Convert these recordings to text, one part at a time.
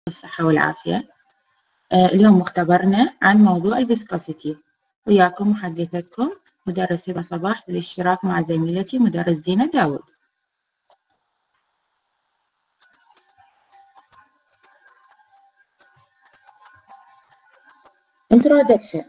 الصحة والعافية. اليوم مختبرنا عن موضوع الفيسكوسيتي، وياكم محدثتكم مدرس هبة صباح بالاشتراك مع زميلتي مدرس زينة داود. Introduction.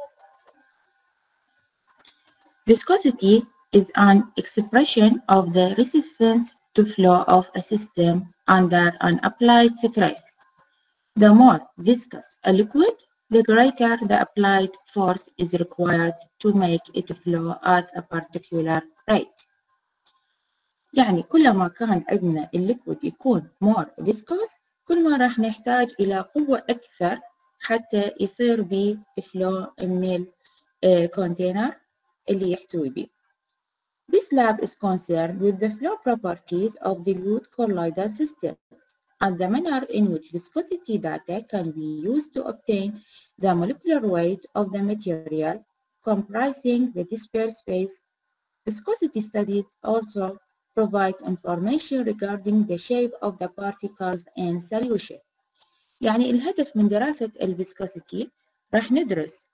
Viscosity is an expression of the resistance to flow of a system under an applied stress. The more viscous a liquid, the greater the applied force is required to make it flow at a particular rate. يعني كلما كان عندنا الليكويد يكون more viscous، كل ما راح نحتاج إلى قوة أكثر حتى يصير به flow من الكونتينر اللي يحتوي به. This lab is concerned with the flow properties of dilute colloidal system and the manner in which viscosity data can be used to obtain the molecular weight of the material comprising the dispersed phase. Viscosity studies also provide information regarding the shape of the particles in solution. يعني الهدف من دراسة الفيسكوسيتي راح ندرس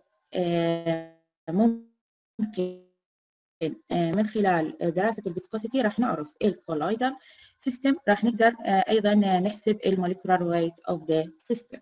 ممكن من خلال دراسة الفيسكوسيتي راح نعرف الكولويدال سيستم، راح نقدر أيضا نحسب الموليكولار ويت اوف ذا سيستم.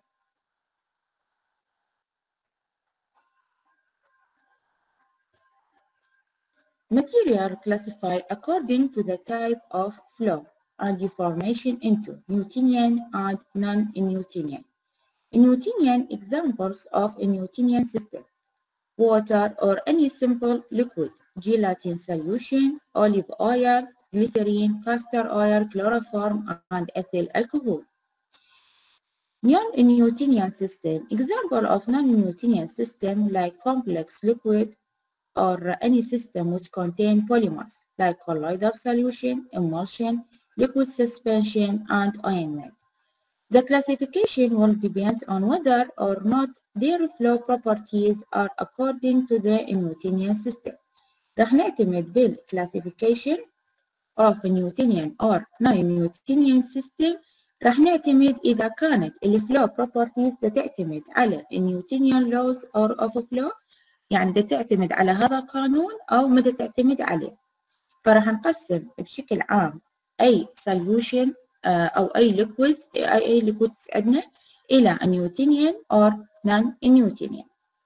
Material classified according to the type of flow and deformation into Newtonian and non-Newtonian. Newtonian examples of a Newtonian system: water or any simple liquid, gelatin solution, olive oil, glycerine, castor oil, chloroform, and ethyl alcohol. Non-Newtonian system: example of non-Newtonian system like complex liquid or any system which contain polymers like colloidal solution, emulsion, liquid suspension, and ointment. The classification will depend on whether or not their flow properties are according to the Newtonian system. راح نعتمد بالclassification of Newtonian or non-Newtonian system. راح نعتمد إذا كانت الفلو properties تعتمد على Newtonian laws or of flow، يعني تعتمد على هذا القانون أو مدى تعتمد عليه. فراح نقسم بشكل عام أي solution أو أي liquids عندنا إلى Newtonian or non-Newtonian.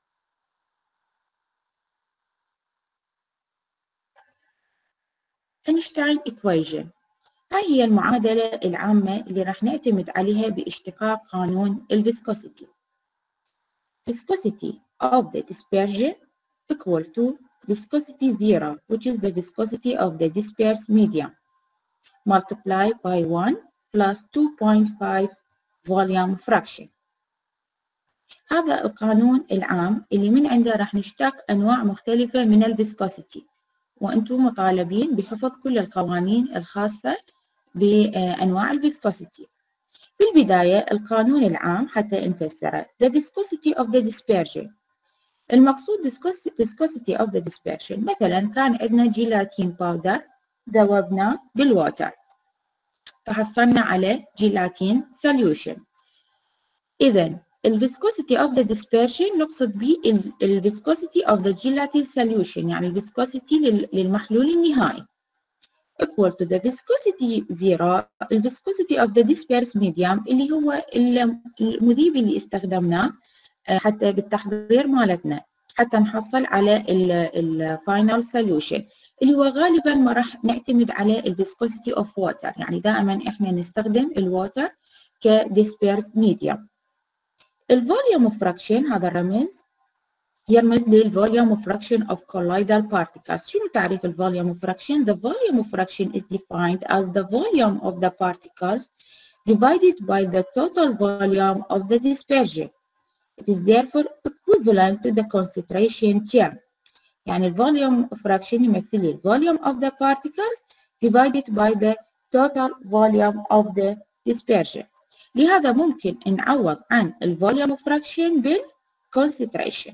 أينشتاين equation هاي هي المعادلة العامة اللي راح نعتمد عليها باشتقاق قانون الفيسكوسيتي. Viscosity of the dispersion equal to viscosity zero, which is the viscosity of the dispersed medium, multiplied by 1 plus 2.5 volume fraction. هذا القانون العام اللي من عنده راح نشتق أنواع مختلفة من الفيسكوسيتي، وأنتم مطالبين بحفظ كل القوانين الخاصة بأنواع الفيسكوسيتي. في البداية القانون العام حتى نفسره the viscosity of the dispersion. المقصود viscosity of the dispersion، مثلا كان عندنا جيلاتين باودر ذوبناه بالووتر فحصلنا على جيلاتين solution. إذا الفيسكوسيتي of the dispersion نقصد به الفيسكوسيتي of the gelatin solution، يعني الفيسكوسيتي للمحلول النهائي equal to the viscosity zero، الفيسكوسيتي of the dispersed medium اللي هو المذيب اللي استخدمناه حتى بالتحضير مالتنا حتى نحصل على الفاينل solution اللي هو غالبا ما راح نعتمد على الفيسكوسيتي of water، يعني دائما احنا نستخدم الووتر كديسبيرس ميديوم. الفوليوم فراكشن هذا الرمز يرمز للفوليوم fraction of colloidal particles. شنو تعريف الفوليوم fraction؟ The volume fraction is defined as the volume of the particles divided by the total volume of the dispersion. It is therefore equivalent to the concentration term. يعني الفوليوم fraction يمثل لي volume of the particles divided by the total volume of the dispersion. لهذا ممكن نعوض عن الفوليوم fraction بالconcentration.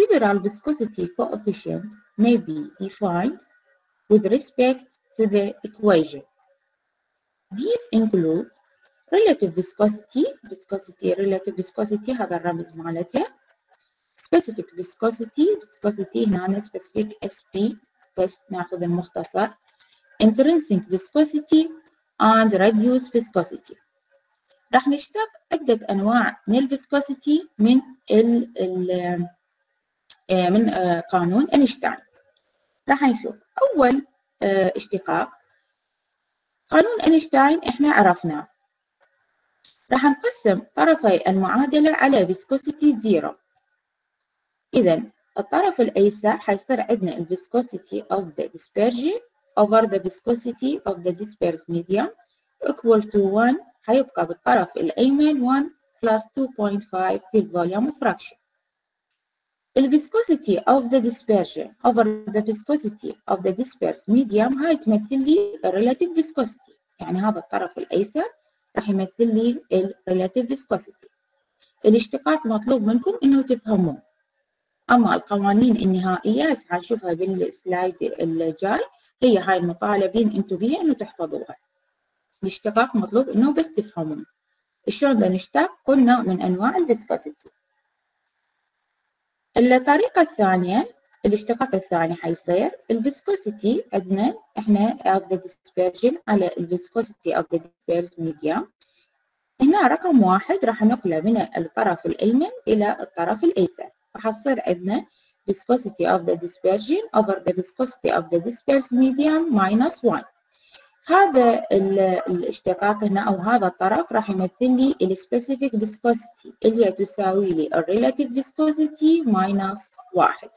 several viscosity coefficients may be defined with respect to the equation. These include relative viscosity, relative viscosity هذا الرمز مالتها. specific viscosity هنا specific SP بس ناخذ المختصر. intrinsic viscosity and reduced viscosity. راح نشتق عدة أنواع من الفيسكوسيتي من قانون أينشتاين. راح نشوف أول اشتقاق قانون أينشتاين احنا عرفناه. راح نقسم طرفي المعادلة على فيسكوسيتي 0. إذا الطرف الأيسر حيصير عندنا الفيسكوسيتي of the dispersion over the viscosity of the dispersed medium equal to 1. حيبقى بالطرف الأيمن 1 plus 2.5 في الفوليوم fraction. الفيسكوسيتي of the dispersion over the viscosity of the dispersed medium هاي تمثل لي relative viscosity. يعني هذا الطرف الأيسر راح يمثل لي relative viscosity. الاشتقاق مطلوب منكم إنه تفهموه. أما القوانين النهائية هسه حنشوفها بالسلايد الجاي، هي هاي المطالبين انتم بها إنه تحفظوها. الاشتقاق مطلوب إنه بس تفهمون. شلون بدنا نشتق؟ كل نوع من أنواع الفيسكوسيتي. الطريقة الثانية، الاشتقاق الثاني حيصير الفيسكوسيتي عندنا احنا of the dispersion على الفيسكوسيتي of the dispersed medium. هنا رقم 1 راح نقله من الطرف الأيمن إلى الطرف الأيسر، راح تصير عندنا viscosity of the dispersion over the viscosity of the dispersed medium minus 1. هذا الاشتقاق هنا أو هذا الطرف راح يمثل لي السبيسيفيك فيسكوسيتي اللي هي تساوي لي الريلاتيف فيسكوسيتي ماينس 1.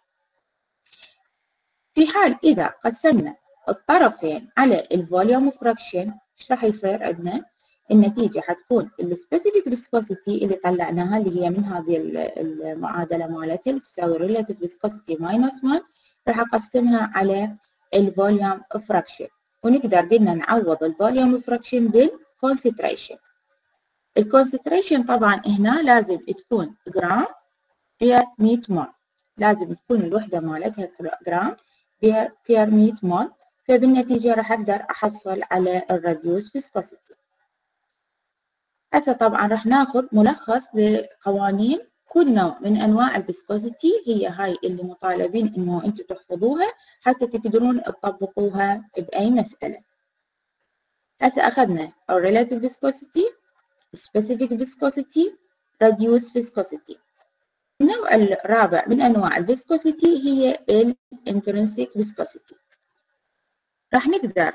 في حال إذا قسمنا الطرفين على الفوليوم فراكشن ايش راح يصير عندنا؟ النتيجة حتكون السبيسيفيك فيسكوسيتي اللي طلعناها اللي هي من هذه المعادلة مالتها اللي تساوي ريلاتيف فيسكوسيتي ماينس 1 راح أقسمها على الفوليوم فراكشن. ونقدر قلنا نعوض الفوليوم فراكشن بالكونسنتريشن. الكونسنتريشن طبعا هنا لازم تكون جرام بير 100 مول، لازم تكون الوحدة مالتها جرام بير 100 مول، فبالنتيجة راح أقدر أحصل على الريديوس فيسكوسيتي. هسه طبعا راح ناخذ ملخص لقوانين كل نوع من انواع الفيسكوسيتي، هي هاي اللي مطالبين انه انتم تحفظوها حتى تقدرون تطبقوها باي مساله. هسه اخذنا الريلاتيف فيسكوسيتي، سبيسيفيك فيسكوسيتي، ريديوس فيسكوسيتي. النوع الرابع من انواع الفيسكوسيتي هي الانترنسيك فيسكوسيتي. راح نقدر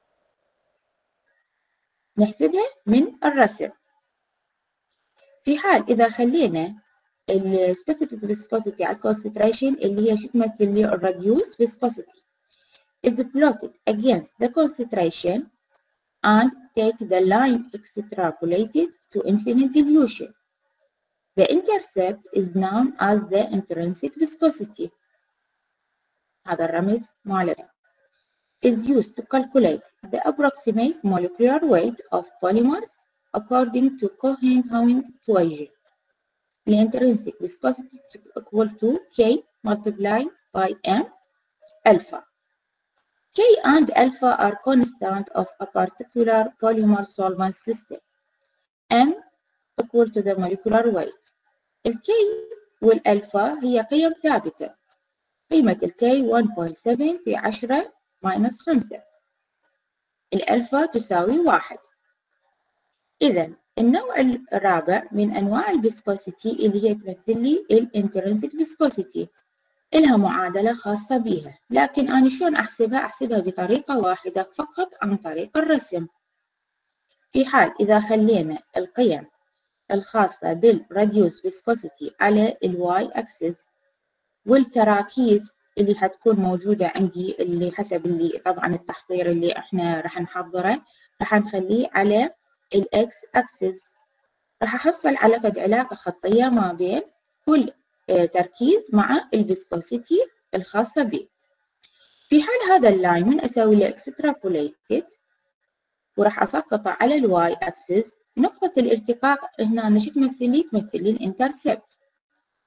نحسبها من الرسم. في حال إذا خلينا السبيسيفيك فيسكوسيتي على الكونسنتريشن اللي هي شو تمثل لي الريديوس فيسكوسيتي is plotted against the concentration and take the line extrapolated to infinite dilution. The intercept is known as the intrinsic viscosity. هذا الرمز مالها. is used to calculate the approximate molecular weight of polymers according to Cohen-Hamming equation. The intrinsic viscosity equal to K multiplied by M alpha. K and alpha are constant of a particular polymer solvent system. M equal to the molecular weight. ال K والألفا هي قيم ثابتة. قيمة ال K 1.7 في 10 minus 5. الألفا تساوي 1. إذا النوع الرابع من أنواع الفيسكوسيتي اللي هي تمثل لي الانترنسيك فيسكوسيتي، إلها معادلة خاصة بها، لكن أنا شلون أحسبها؟ أحسبها بطريقة واحدة فقط عن طريق الرسم. في حال إذا خلينا القيم الخاصة بالريديوس فيسكوسيتي على الواي أكسس والتراكيز اللي حتكون موجودة عندي اللي حسب اللي طبعا التحضير اللي احنا راح نحضره راح نخليه على الاكس اكسس، راح احصل على فد علاقة خطية ما بين كل تركيز مع الفيسكوسيتي الخاصة به. في حال هذا اللاين من اسوي له اكسترابوليتد وراح اسقطه على الواي اكسس، نقطة الالتقاء هنا شو تمثل لي؟ تمثل لي الانترسبت.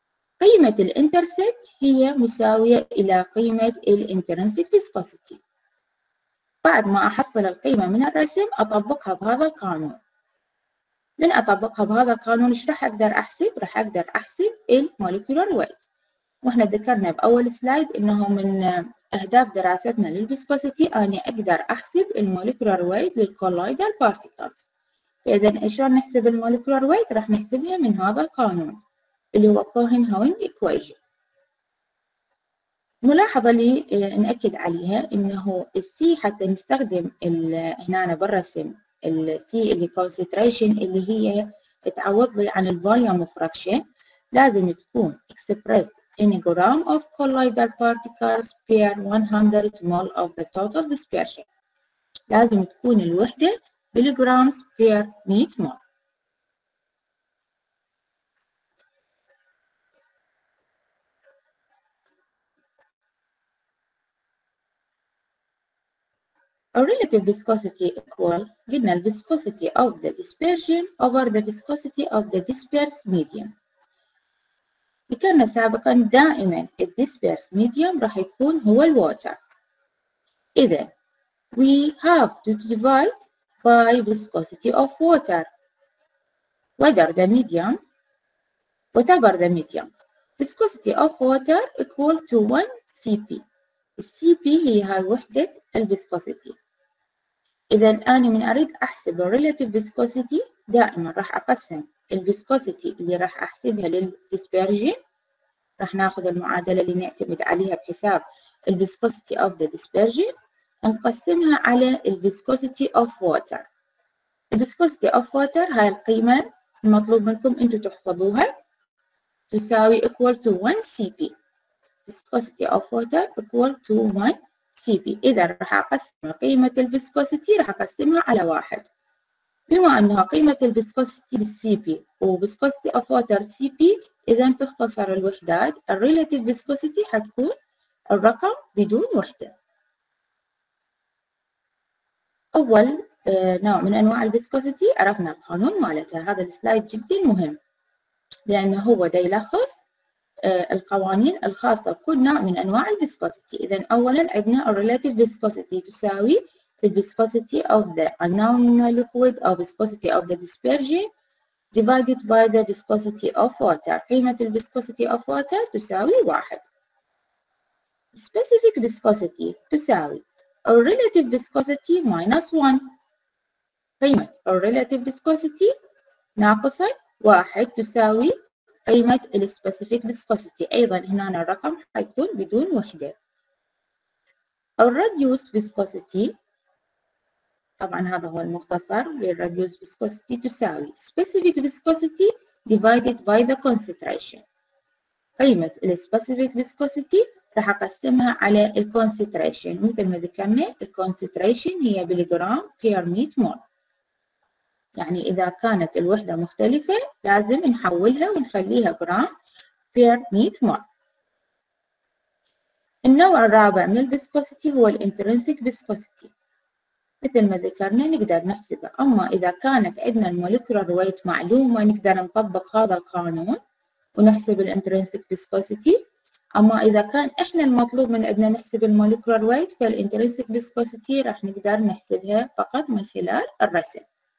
قيمة الانترسبت هي مساوية إلى قيمة الانترنسيك فيسكوسيتي. بعد ما أحصل القيمة من الرسم أطبقها بهذا القانون. من أطبقها بهذا القانون إيش راح أقدر أحسب؟ راح أقدر أحسب الموليكولار ويت. وإحنا ذكرنا بأول سلايد إنه من أهداف دراستنا للفيسكوسيتي أني أقدر أحسب الموليكولار ويت للكولويدال بارتيكلز. فإذا شلون نحسب الموليكولار ويت؟ راح نحسبها من هذا القانون اللي هو كوهن-هوينج إيكويشن. ملاحظة اللي نأكد عليها إنه السي حتى نستخدم هنا بالرسم السي اللي concentration اللي هي تعوض لي عن الفوليوم fraction، لازم تكون expressed in a gram of colloidal particles per 100 mol of the total dispersion. لازم تكون الوحدة بالجرامز per 100 mol. A relative viscosity equal قلنا ال viscosity of the dispersion over the viscosity of the dispersed medium. ذكرنا سابقا دائما ال dispersed medium راح يكون هو الووتر. إذا we have to divide by viscosity of water whatever the medium. Viscosity of water equal to 1 Cp. الCp هي هاي وحدة الفيسكوسيتي. إذا أنا من أريد أحسب الريلاتيف فيسكوسيتي دائما راح أقسم الفيسكوسيتي اللي راح أحسبها للديسبيرجن، راح ناخذ المعادلة اللي نعتمد عليها بحساب الفيسكوسيتي أوف ذا ديسبيرجن نقسمها على الفيسكوسيتي أوف ووتر. الفيسكوسيتي أوف ووتر هاي القيمة المطلوب منكم أنتم تحفظوها تساوي equal to 1 Cp. viscosity of water equal to 1 Cp. إذا راح أقسم قيمة الفيسكوسيتي راح أقسمها على 1. بما أنها قيمة الفيسكوسيتي بالCp وفيسكوسيتي of water Cp، إذا تختصر الوحدات الريلاتيف فيسكوسيتي حتكون الرقم بدون وحدة. أول نوع من أنواع الفيسكوسيتي عرفنا القانون مالتها. هذا السلايد جدا مهم لأنه هو دا يلخص القوانين الخاصة بكل نوع من أنواع الفيسكوسيتي. إذا أولا عندنا الريلاتيف فيسكوسيتي تساوي الفيسكوسيتي of the unknown liquid أو viscosity of the dispersion divided by the viscosity of water. قيمة الفيسكوسيتي of water تساوي 1. specific viscosity تساوي الريلاتيف viscosity minus 1. قيمة الريلاتيف viscosity ناقصة 1 تساوي قيمة السبيسيفيك فيسكوسيتي. أيضا هنا الرقم حيكون بدون وحدة. الراديوس فيسكوسيتي طبعا هذا هو المختصر للراديوس فيسكوسيتي تساوي specific viscosity divided by the concentration. قيمة السبيسيفيك فيسكوسيتي راح أقسمها على الكونسنتريشن. مثل ما ذكرنا الكونسنتريشن هي بالجرام بير 100 مول. يعني إذا كانت الوحدة مختلفة لازم نحولها ونخليها جرام بير 100 مول. النوع الرابع من الفيسكوسيتي هو الانترنسيك فيسكوسيتي. مثل ما ذكرنا نقدر نحسبها. أما إذا كانت عندنا الموليكولار ويت معلومة نقدر نطبق هذا القانون ونحسب الانترنسيك فيسكوسيتي. أما إذا كان إحنا المطلوب من عندنا نحسب الموليكولار ويت فالانترنسيك فيسكوسيتي راح نقدر نحسبها فقط من خلال الرسم.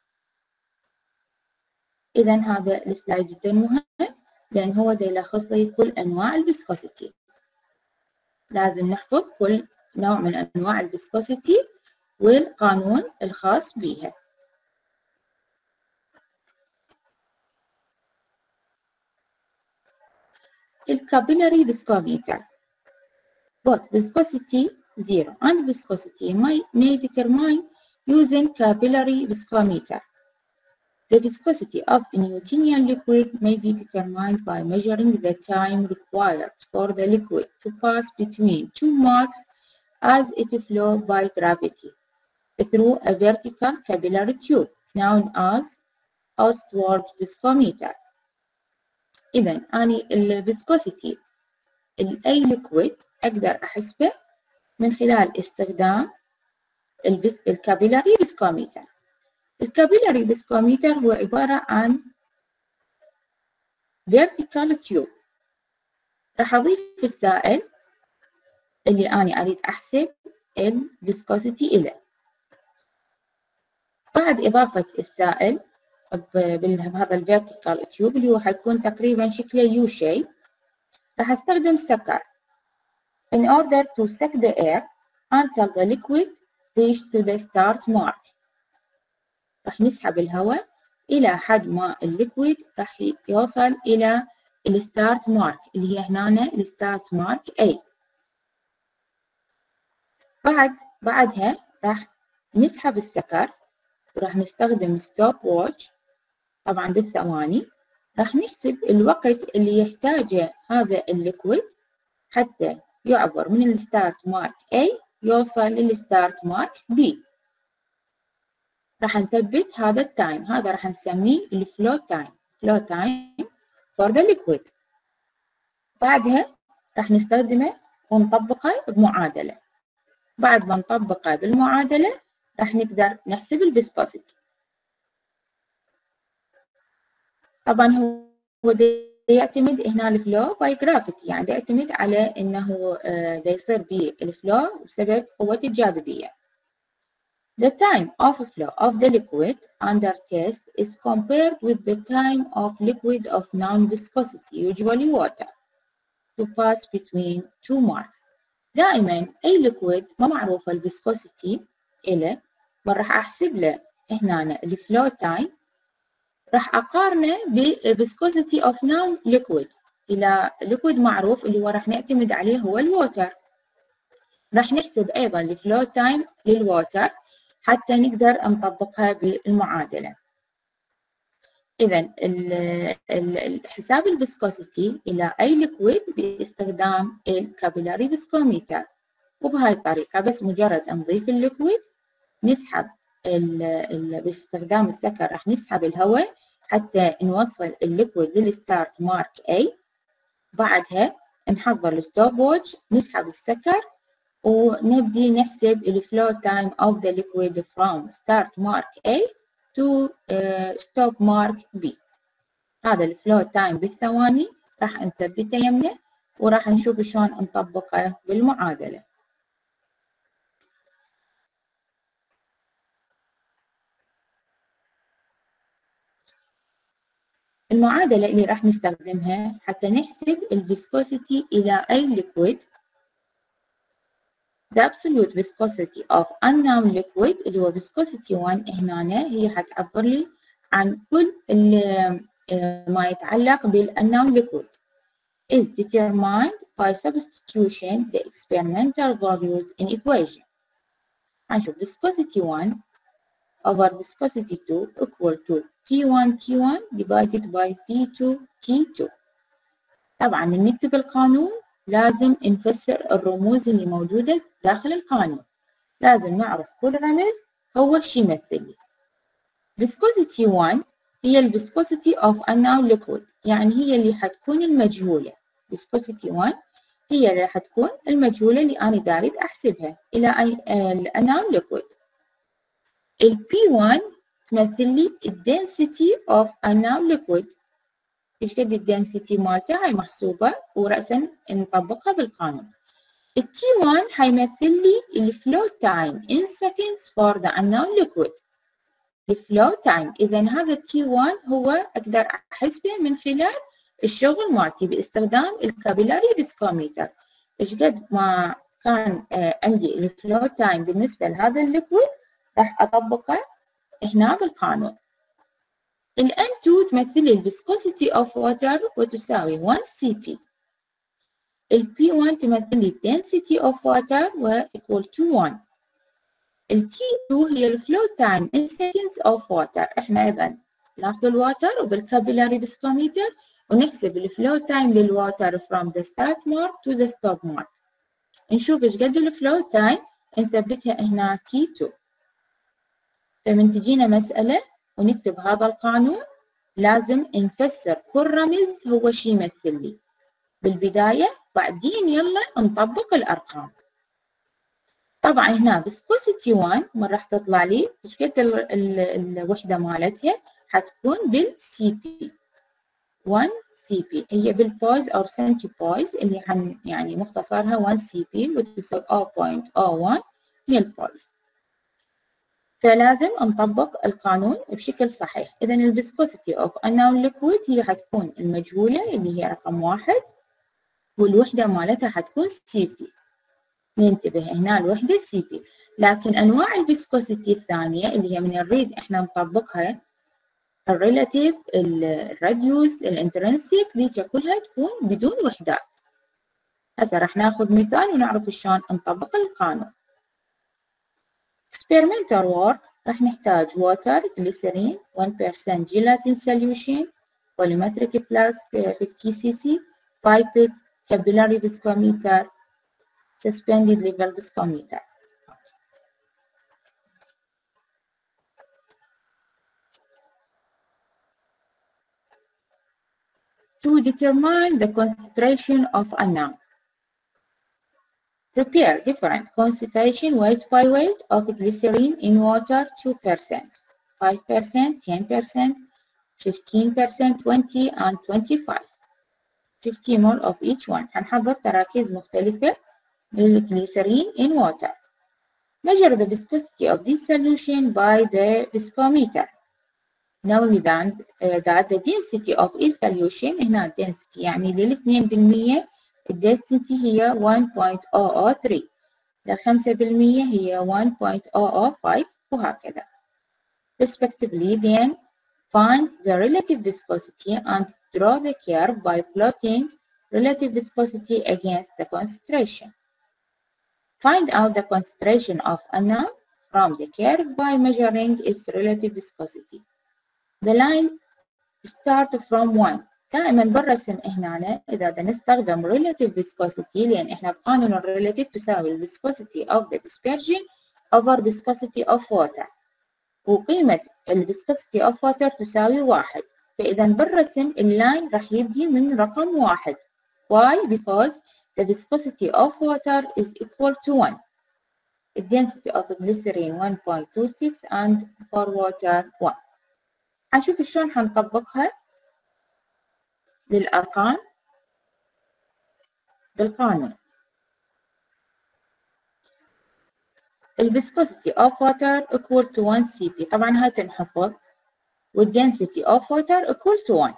إذا هذا السلايد جدا مهم لأن هو دا يلخص لي كل أنواع الفيسكوسيتي. لازم نحفظ كل نوع من أنواع الفيسكوسيتي والقانون الخاص بها. الكابيلاري فيسكوميتر. Both viscosity 0 and viscosity may determine using capillary viscometer. The viscosity of a Newtonian liquid may be determined by measuring the time required for the liquid to pass between two marks as it flows by gravity through a vertical capillary tube known as outward viscometer. إذا أنا الفيسكوسيتي لأي ليكويد أقدر أحسبه من خلال استخدام الكابيلاري فيسكوميتر. الكابيلاري فيسكوميتر هو عبارة عن vertical tube راح أضيف السائل اللي أنا أريد أحسب الفيسكوسيتي إله. بعد إضافة السائل بهذا الفيرتيكال تيوب اللي هو حيكون تقريبا شكله يو شيب، راح أستخدم سكر in order to suck the air until the liquid reach to the start mark. راح نسحب الهواء إلى حد ما الليكويد راح يوصل إلى الستارت مارك اللي هي هنا الستارت مارك A. بعدها راح نسحب السكر وراح نستخدم ستوب ووتش طبعا بالثواني. راح نحسب الوقت اللي يحتاجه هذا الليكويد حتى يعبر من الستارت مارك A يوصل للستارت مارك B. راح نثبت هذا التايم، هذا راح نسميه الفلو تايم، فلو تايم فور ذا ليكويد. بعدها راح نستخدمه ونطبقه بمعادلة. بعد ما نطبقه بالمعادلة راح نقدر نحسب الفيسكوسيتي. طبعا هو يعتمد هنا الفلو باي جرافيتي، يعني يعتمد على انه يصير بالفلو بسبب قوة الجاذبية. The time of flow of the liquid under test is compared with the time of liquid of known viscosity, usually water, to pass between two marks. دائما أي liquid ما معروفة الفيسكوسيتي إله، راح أحسب له هنا الفلو تايم، راح أقارنه بالفيسكوسيتي of known liquid إلى liquid معروف اللي هو راح نعتمد عليه هو الووتر. راح نحسب أيضا الفلو تايم للووتر حتى نقدر نطبقها بالمعادلة. إذا حساب الفيسكوسيتي إلى أي ليكويد باستخدام الكابيلاري فيسكوميتر، وبهاي الطريقة بس مجرد نضيف الليكويد نسحب باستخدام السكر راح نسحب الهواء حتى نوصل الليكويد للستارت مارك A. بعدها نحضر الستوب ووتش نسحب السكر ونبدي نحسب الفلو تايم of the liquid from start mark A to stop mark B. هذا الفلو تايم بالثواني راح نثبته يمنا وراح نشوف شلون نطبقه بالمعادلة. المعادلة اللي راح نستخدمها حتى نحسب الفيسكوسيتي إلى أي liquid. The absolute viscosity of unknown liquid اللي هو viscosity 1 هنا هي حتعبر لي عن كل ما يتعلق بالunknown liquid is determined by substitution the experimental values in equation. هنشوف viscosity 1 over viscosity 2 equal to P1 T1 divided by P2 T2. طبعا من نكتب القانون لازم نفسر الرموز اللي موجودة داخل القانون، لازم نعرف كل رمز هو شو يمثل لي. viscosity 1 هي الفيسكوسيتي of unknown liquid، يعني هي اللي حتكون المجهولة. viscosity 1 هي اللي حتكون المجهولة اللي أنا داريد أحسبها إلى unknown liquid. ال P1 تمثل لي الدنسيتي of unknown liquid، ايش قد الدنسيتي مالتها هاي محسوبة ورأسا نطبقها بالقانون. ال T1 حيمثل لي الفلو تايم in seconds for the unknown liquid. الفلو تايم، إذا هذا T1 هو أقدر أحسبه من خلال الشغل مالتي باستخدام الكابيلاري فيسكوميتر. ايش قد ما كان عندي الفلو تايم بالنسبة لهذا الليكويد راح أطبقه هنا بالقانون. ال N2 تمثل الفيسكوسيتي of water وتساوي 1 cp. ال P1 تمثل لي density of water و equal to 1. ال T2 هي الفلو تايم in seconds of water. احنا ايضا ناخذ الواتر وبالكابيلاري فيسكوميتر ونحسب الفلو تايم للواتر from the start mark to the stop mark. نشوف ايش قد الفلو تايم نثبتها هنا T2. فمن تجينا مسألة ونكتب هذا القانون لازم نفسر كل رمز هو شي يمثل لي بالبداية، بعدين يلا نطبق الأرقام. طبعا هنا viscosity 1 ما راح تطلع لي ايش قد الوحدة مالتها حتكون بالCP 1 CP هي بالبويز أو سنتيبويز اللي يعني مختصرها 1 CP وتساوي 0.01 من البويز. فلازم نطبق القانون بشكل صحيح. إذا الفيسكوسيتي أوف unknown liquid هي حتكون المجهولة اللي هي رقم 1 والوحدة مالتها حتكون CP. ننتبه هنا الوحدة CP. لكن أنواع الفيسكوسيتي الثانية اللي هي من الريد إحنا نطبقها الريلاتيف، الراديوس، الانترنسيك، دي كلها تكون بدون وحدات. هسه راح ناخذ مثال ونعرف شلون نطبق القانون. experimental work راح نحتاج water, glycerin, 1% gelatin solution, volumetric flask 50 cc, pipette, capillary viscometer, suspended level viscometer. To determine the concentration of a noun, prepare different concentration weight by weight of glycerin in water 2%, 5%, 10%, 15%, 20 and 25. 50 mol of each one. هنحضر تراكيز مختلفة للجليسرين in water. Measure the viscosity of this solution by the viscometer. Know that the density of each solution هنا density يعني لل2% الدنسيتي هي 1.003، لل5% هي 1.005 وهكذا. Respectively, then find the relative viscosity and draw the curve by plotting relative viscosity against the concentration. Find out the concentration of a noun from the curve by measuring its relative viscosity. The line start from 1. دائما بالرسم هنا إذا بدنا نستخدم relative viscosity لأن إحنا بقانون relative تساوي viscosity of the dispersion over viscosity of water. وقيمة viscosity of water تساوي 1. فإذا بالرسم اللاين راح يبدي من رقم 1. Why? Because the viscosity of water is equal to 1. The density of glycerin 1.26 and for water 1. هنشوف شلون هنطبقها للأرقام بالقانون. viscosity of water equal to 1 CP. طبعا هاي تنحفظ. density of water equal to 1.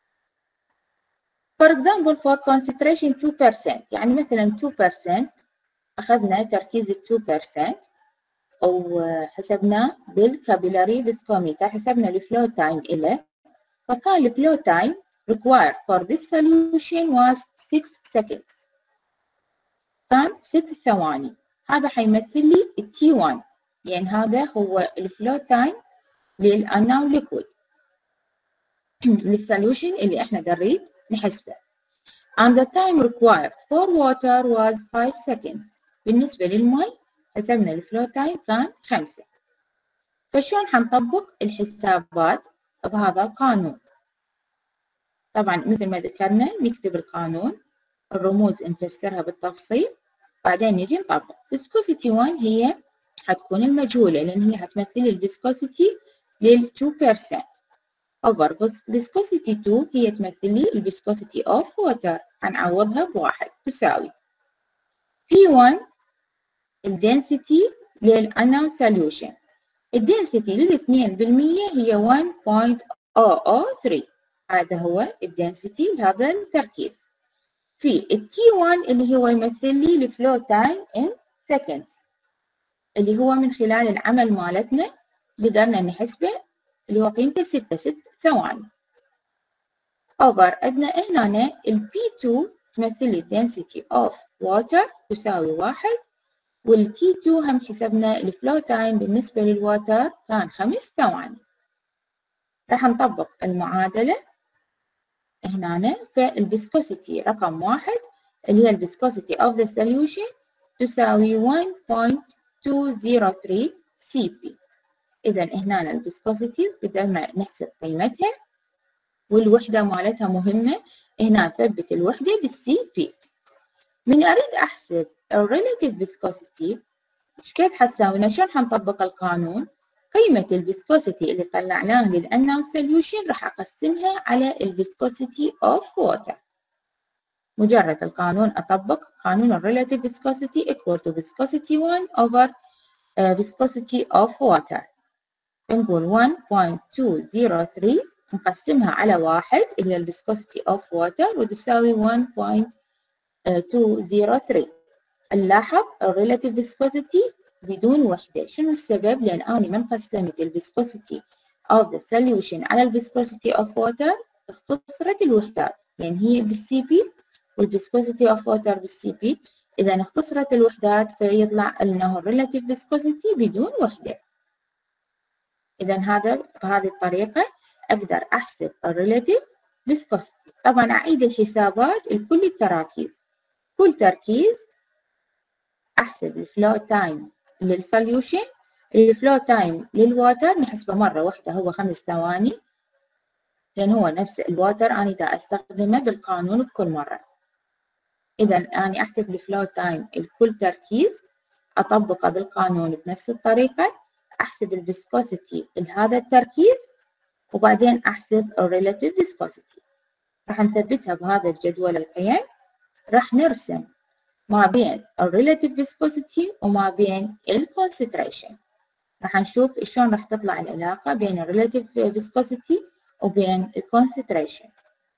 For example, for concentration 2%، يعني مثلا 2% أخذنا تركيز 2% أو حسبناه بالكابيلاري فيسكوميتر، حسبنا الفلو تايم إله، فكان الفلو تايم required for this solution was 6 seconds. كان 6 ثواني. هذا حيمثل لي T1، يعني هذا هو الفلو تايم للunknown liquid للسوليوشن اللي احنا نريد نحسبه. And the time required for water was 5 seconds. بالنسبة للمي حسبنا الفلو تايم كان 5. فشلون حنطبق الحسابات بهذا القانون؟ طبعا مثل ما ذكرنا نكتب القانون، الرموز نفسرها بالتفصيل، بعدين نجي نطبق. viscosity 1 هي حتكون المجهولة لأن هي حتمثل الفيسكوسيتي لل 2%. over viscosity 2 هي تمثل لي الفيسكوسيتي of water، هنعوضها بواحد تساوي P1 الدنسيتي للunknown solution. الدنسيتي لل2% هي 1.003. هذا هو الدنسيتي لهذا التركيز. في T1 اللي هو يمثل لي الفلو تايم in seconds، اللي هو من خلال العمل مالتنا قدرنا نحسبه اللي هو قيمته 6 ثواني. over عندنا هنا ال P2 تمثل لي density of water تساوي 1، وال T2 هم حسبنا الفلو تايم بالنسبة للواتر كان 5 ثواني. راح نطبق المعادلة هنا. فالفيسكوسيتي رقم 1 اللي هي الفيسكوسيتي of the solution تساوي 1.203 CP. إذا هنا الفيسكوسيتي قدرنا نحسب قيمتها، والوحدة مالتها مهمة، هنا نثبت الوحدة بالسي بي. من أريد أحسب الريلاتيف فيسكوسيتي، إيش قد حتساوينا؟ شلون حنطبق القانون؟ قيمة الفيسكوسيتي اللي طلعناها للأنون سوليوشن راح أقسمها على الفيسكوسيتي of water. مجرد القانون أطبق قانون الريلاتيف viscosity equal to viscosity 1 over viscosity of water. بنقول 1.203 نقسمها على 1 اللي هي الفيسكوسيتي of water وتساوي 1.203. نلاحظ الريلاتيف viscosity بدون وحدة. شنو السبب؟ لأن أنا من قسمت الفيسكوسيتي of the solution على الفيسكوسيتي of water اختصرت الوحدات، لأن هي بالسي بي والفيسكوسيتي of water بالسي بي. إذا اختصرت الوحدات فيطلع أنه الريلاتيف viscosity بدون وحدة. إذا بهذه الطريقة أقدر أحسب الريلاتيف viscosity. طبعا أعيد الحسابات لكل التراكيز. كل تركيز أحسب الفلو تايم للسوليوشن. الفلو تايم للواتر نحسبه مرة واحدة هو 5 ثواني، لأن هو نفس الواتر أنا دا أستخدمه بالقانون بكل مرة. إذا أنا أحسب الفلو تايم لكل تركيز أطبقه بالقانون بنفس الطريقة، أحسب الفيسكوسيتي لهذا التركيز وبعدين أحسب الريلاتيف viscosity. راح نثبتها بهذا الجدول القيم. راح نرسم ما بين الريلاتيف viscosity وما بين الكونسنتريشن. راح نشوف شلون راح تطلع العلاقة بين الريلاتيف viscosity وبين الكونسنتريشن.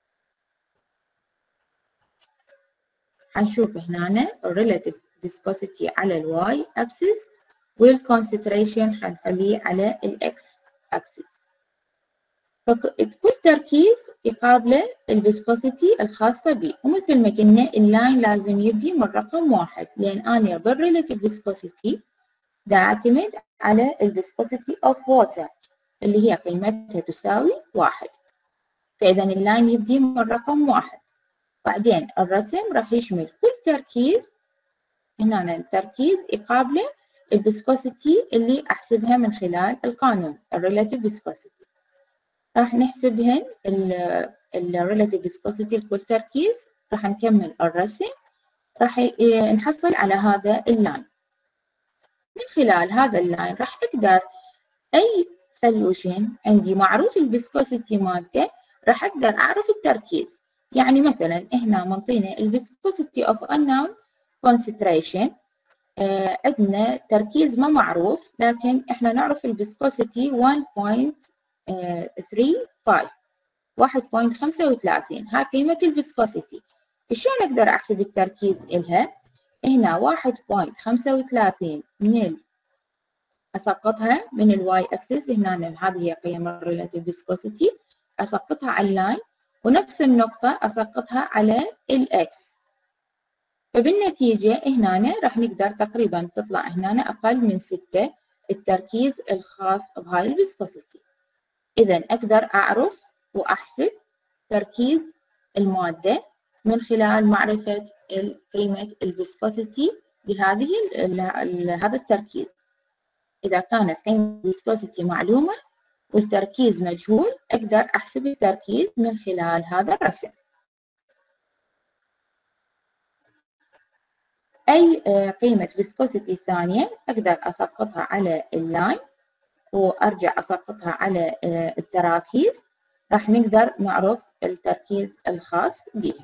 حنشوف هنا الريلاتيف viscosity على الواي اكسس والكونسنتريشن حنخليه على الاكس اكسس. فكل تركيز يقابله الفيسكوسيتي الخاصة به، ومثل ما قلنا اللاين لازم يبدي من رقم 1، لأن أنا بالريلاتيف viscosity دا أعتمد على الفيسكوسيتي of water اللي هي قيمتها تساوي 1. فإذا اللاين يبدي من رقم 1. بعدين الرسم راح يشمل كل تركيز. هنا التركيز يقابله الفيسكوسيتي اللي أحسبها من خلال القانون الريلاتيف viscosity. راح نحسبهن الريلاتيف viscosity لكل تركيز. راح نكمل الرسم. راح نحصل على هذا اللاين. من خلال هذا اللاين راح أقدر أي سوليوشن عندي معروف الفيسكوسيتي مالته راح أقدر أعرف التركيز. يعني مثلا هنا منطينا الفيسكوسيتي of unknown concentration، عندنا تركيز ما معروف لكن احنا نعرف الفيسكوسيتي 1.35 هاي قيمة الفيسكوسيتي. شلون أقدر أحسب التركيز إلها؟ هنا 1.35 أسقطها من الواي أكسس. هنا هذه هي قيم الريلاتيف viscosity، أسقطها على اللاين، ونفس النقطة أسقطها على الإكس. فبالنتيجة هنا راح نقدر تقريبا تطلع هنا أقل من 6 التركيز الخاص بهاي الفيسكوسيتي. إذا أقدر أعرف وأحسب تركيز المادة من خلال معرفة قيمة الفيسكوسيتي لهذا التركيز. إذا كانت قيمة الفيسكوسيتي معلومة والتركيز مجهول أقدر أحسب التركيز من خلال هذا الرسم. أي قيمة فيسكوسيتي ثانية أقدر أسقطها على اللاين وأرجع أسقطها على التراكيز. راح نقدر نعرف التركيز الخاص بها.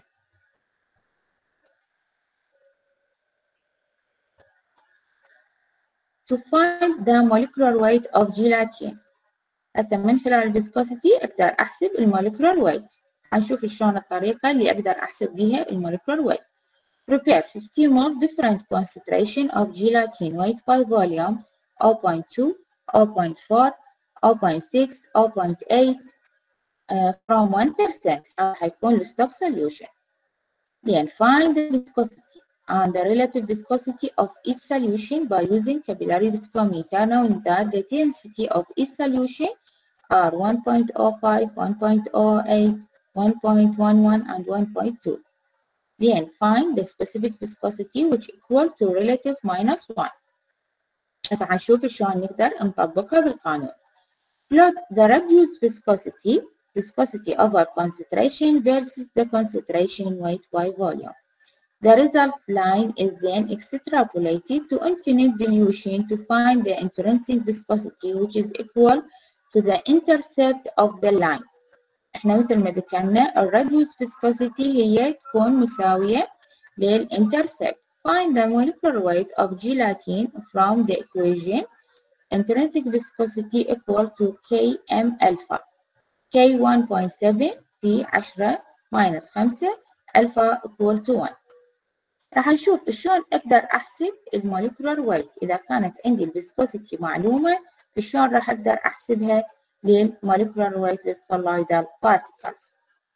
To find the molecular weight of gelatin. هسه من خلال الفيسكوسيتي أقدر أحسب الموليكولار ويت. هنشوف شلون الطريقة اللي أقدر أحسب بها الموليكولار ويت. Prepare 50 mol different concentration of gelatin weight by volume 0.2, 0.4, 0.6, 0.8 from 1%. حيكون الستوك solution. Then find the viscosity and the relative viscosity of each solution by using capillary viscometer, knowing that the density of each solution are 1.05, 1.08, 1.11 and 1.2. Then find the specific viscosity which equal to relative minus 1. هسه حنشوف شلون نقدر نطبقها بالقانون. Plot the reduced viscosity over concentration versus the concentration weight by volume. The result line is then extrapolated to infinite dilution to find the intrinsic viscosity which is equal to the intercept of the line. احنا مثل ما ذكرنا الراديوس viscosity هي تكون مساوية للintercept. Find the molecular weight of gelatin from the equation intrinsic viscosity equal to Km alpha. K 1.7 في 10 minus 5 alpha equal to 1. راح نشوف شلون اقدر احسب الموليكولار ويت. اذا كانت عندي الفيسكوسيتي معلومه شلون راح اقدر احسبها للموليكولار ويت للكولويدال بارتيكلز.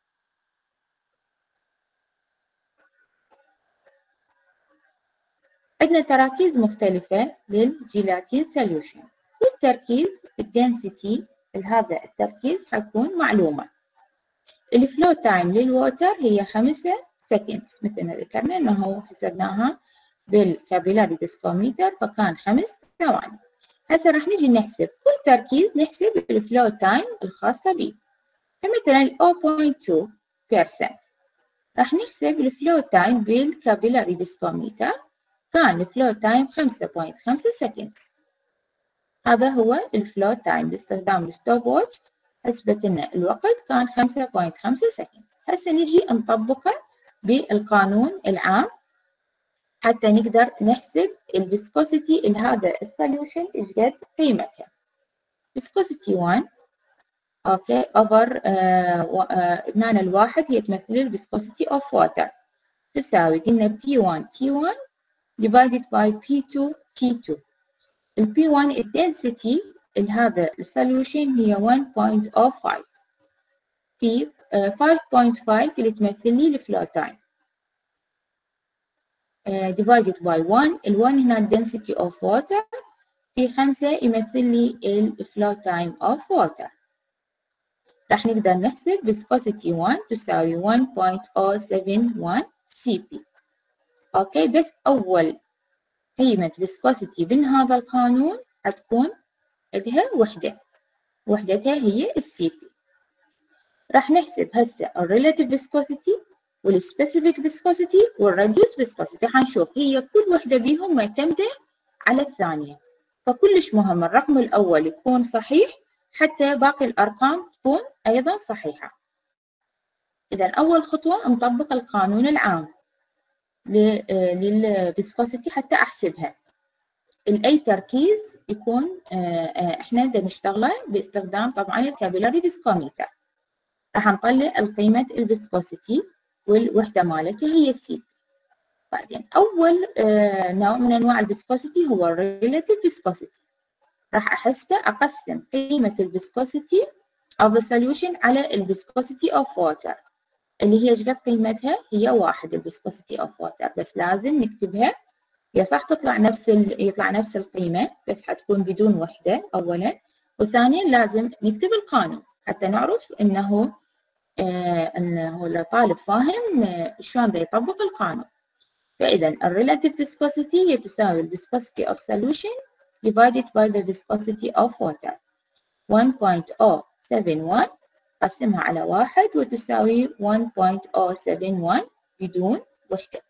عندنا تراكيز مختلفه للجيلاتين سوليوشن. والتركيز الدنسيتي لهذا التركيز حتكون معلومه. الفلو تايم للووتر هي 5 سكندز مثل ما ذكرنا انه حسبناها بالكابيلاري فيسكوميتر فكان 5 ثواني. هسه راح نجي نحسب كل تركيز نحسب الفلو تايم الخاصه به. فمثلا 0.2% راح نحسب الفلو تايم بالكابيلاري فيسكوميتر كان الفلو تايم 5.5 سكندز. هذا هو الفلو تايم باستخدام الستوب ووتش حسبت لنا الوقت كان 5.5 سكندز. هسه نجي نطبقه بالقانون العام حتى نقدر نحسب الفيسكوسيتي لهذا السوليوشن ايش قد قيمتها. فيسكوسيتي 1 اوكي اوفر هنا الواحد هي تمثل الفيسكوسيتي اوف ووتر تساوي قلنا P1 T1 divided by P2 T2. ال P1 الدنسيتي لهذا السوليوشن هي 1.05 في 5.5 اللي تمثل لي الفلو تايم divided by 1. ال 1 هنا density of water في 5 يمثل لي الفلو تايم of water. راح نقدر نحسب viscosity 1 تساوي 1.071 cp. اوكي بس اول قيمة viscosity من هذا القانون حتكون عندها وحدتها هي السي بي. راح نحسب هسه الريلاتيف فيسكوسيتي والسبيسيفيك فيسكوسيتي والراديوس فيسكوسيتي. حنشوف هي كل وحده بيهم معتمده على الثانيه فكلش مهم الرقم الاول يكون صحيح حتى باقي الارقام تكون ايضا صحيحه. اذا اول خطوه نطبق القانون العام للفيسكوسيتي حتى احسبها. الاي تركيز يكون احنا بدنا نشتغله باستخدام طبعا الكابيلاري فيسكوميتر. راح نطلع القيمة الفيسكوسيتي والوحدة مالتها هي السي. بعدين أول نوع من أنواع الفيسكوسيتي هو الريلاتيف فيسكوسيتي. راح أحسبه أقسم قيمة الفيسكوسيتي of the solution على الفيسكوسيتي of water اللي هي ايش قد قيمتها؟ هي 1 الفيسكوسيتي of water بس لازم نكتبها. هي صح يطلع نفس القيمة بس حتكون بدون وحدة أولا، وثانيا لازم نكتب القانون حتى نعرف انه الطالب فاهم شلون بده يطبق القانون. فاذا الريلاتيف فيسكوسيتي هي تساوي الفيسكوسيتي of solution divided by the viscosity of water 1.071 قسمها على 1 وتساوي 1.071 بدون وحدة.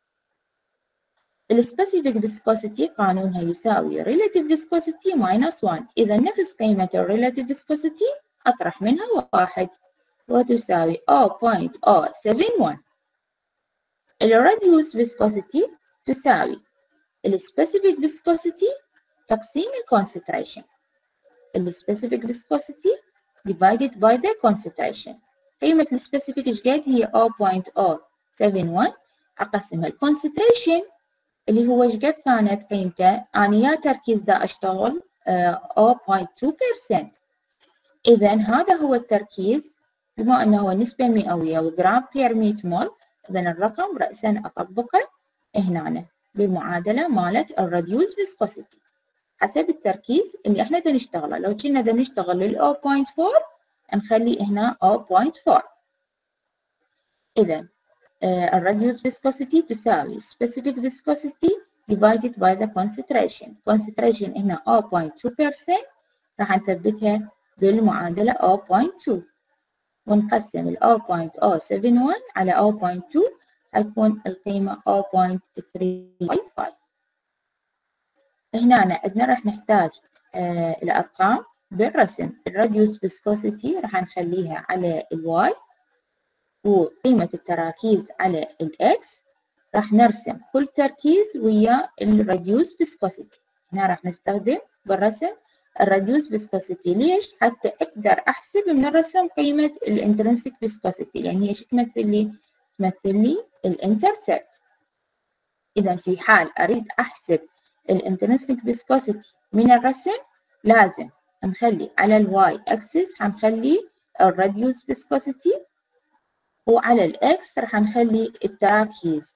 السبيسيفيك فيسكوسيتي قانونها يساوي relative viscosity minus 1. إذا نفس قيمة الريلاتيف فيسكوسيتي أطرح منها 1 وتساوي 0.071. الراديوس فيسكوسيتي تساوي السبيسيفيك فيسكوسيتي تقسيم الكونسنتريشن. السبيسيفيك فيسكوسيتي divided by the concentration. قيمة السبيسيفيك ايش قد؟ هي 0.071 أقسمها الكونسنتريشن اللي هو ايش قد كانت قيمته؟ أنا يا تركيز دا أشتغل 0.2%. إذا هذا هو التركيز بما أنه هو نسبة مئوية وجرام بير 100 مول. إذا الرقم رأسا أطبقه هنا بالمعادلة مالت الراديوس فيسكوسيتي حسب التركيز اللي احنا بدنا نشتغله. لو كنا بدنا نشتغل لل 0.4 نخلي هنا 0.4. إذا الراديوس فيسكوسيتي تساوي specific viscosity divided by the concentration. concentration هنا 0.2% راح نثبتها بالمعادلة 0.2 ونقسم ال 0.071 على 0.2 حيكون القيمة 0.355. هنا عندنا راح نحتاج الأرقام بالرسم. الراديوس فيسكوسيتي راح نخليها على الواي، وقيمة التراكيز على الإكس. راح نرسم كل تركيز ويا الراديوس فيسكوسيتي. هنا راح نستخدم بالرسم الراديوس فيسكوسيتي. ليش؟ حتى أقدر أحسب من الرسم قيمة الانترنسيك فيسكوسيتي، لأن هي شو تمثل لي؟ تمثل لي الانترسبت. إذا في حال أريد أحسب الانترنسيك فيسكوسيتي من الرسم، لازم نخلي على الواي أكسس حنخلي الراديوس فيسكوسيتي، وعلى الإكس راح نخلي التراكيز.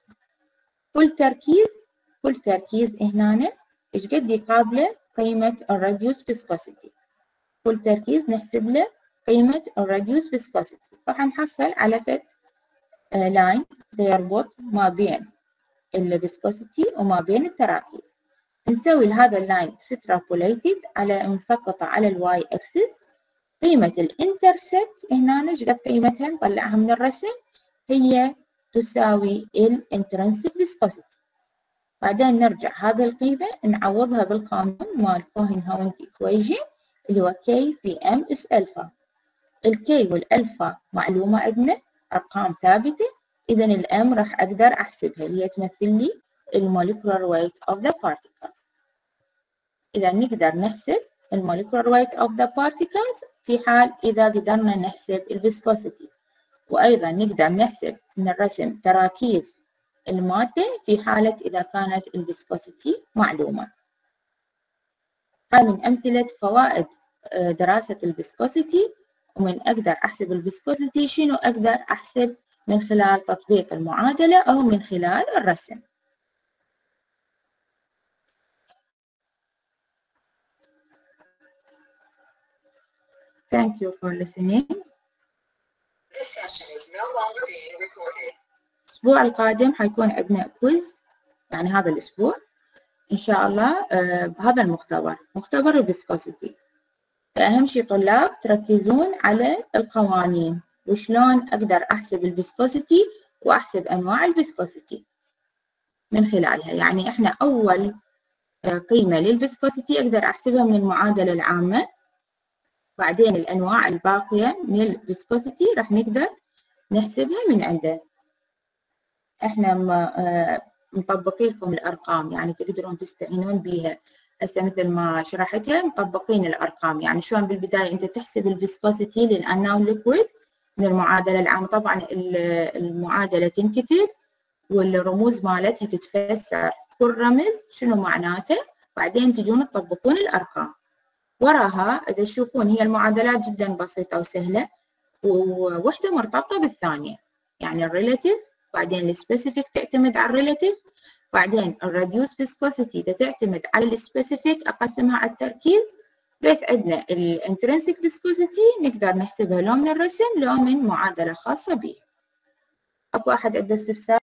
كل تركيز هنا إيش قد يقابله قيمة الراديوس فيسكوسيتي. كل تركيز نحسب له قيمة الراديوس فيسكوسيتي. راح نحصل على فد لاين يربط ما بين الفيسكوسيتي وما بين التراكيز. نسوي لهذا اللاين سترابوليتد على نسقطه على الواي اكسس. قيمة الانترسبت هنا ايش قد قيمتها؟ نطلعها من الرسم، هي تساوي الانترنسيك فيسكوسيتي. بعدين نرجع هذه القيمة نعوضها بالقانون مال كوهن هاوند ايكويشن اللي هو K في M اس ألفا. الكي والألفا معلومة عندنا، أرقام ثابتة، إذا الM راح أقدر أحسبها اللي هي تمثل لي الموليكولار ويت أوف ذا بارتيكلز. إذا نقدر نحسب الموليكولار ويت أوف ذا بارتيكلز في حال إذا قدرنا نحسب الفيسكوسيتي، وأيضا نقدر نحسب من الرسم تراكيز المادة في حالة إذا كانت الفيسكوسيتي معلومة. هاي من أمثلة فوائد دراسة الفيسكوسيتي. ومن أقدر أحسب الفيسكوسيتي شنو أقدر أحسب من خلال تطبيق المعادلة أو من خلال الرسم. Thank you for listening. This session is no longer being recorded. الأسبوع القادم حيكون عندنا كويز، يعني هذا الأسبوع إن شاء الله بهذا المختبر، مختبر الفيسكوسيتي. فأهم شيء طلاب تركزون على القوانين وشلون أقدر أحسب الفيسكوسيتي وأحسب أنواع الفيسكوسيتي من خلالها. يعني إحنا أول قيمة للفيسكوسيتي أقدر أحسبها من المعادلة العامة، بعدين الأنواع الباقية من الفيسكوسيتي راح نقدر نحسبها من عنده. إحنا مطبقين لكم الأرقام، يعني تقدرون تستعينون بها. هسه مثل ما شرحتها مطبقين الأرقام، يعني شلون بالبداية أنت تحسب الفيسكوسيتي للأناون ليكويد من المعادلة العامة. طبعا المعادلة تنكتب والرموز مالتها تتفسر، كل رمز شنو معناته، بعدين تجون تطبقون الأرقام. وراها إذا تشوفون هي المعادلات جدا بسيطة وسهلة، ووحدة مرتبطة بالثانية، يعني الريلاتيف، بعدين السبيسيفيك تعتمد على الريلاتيف، بعدين الراديوس فيسكوسيتي تعتمد على السبيسيفيك أقسمها على التركيز. بس عندنا الانترنسيك فيسكوسيتي نقدر نحسبها لو من الرسم لو من معادلة خاصة به. أكو أحد عنده استفسار؟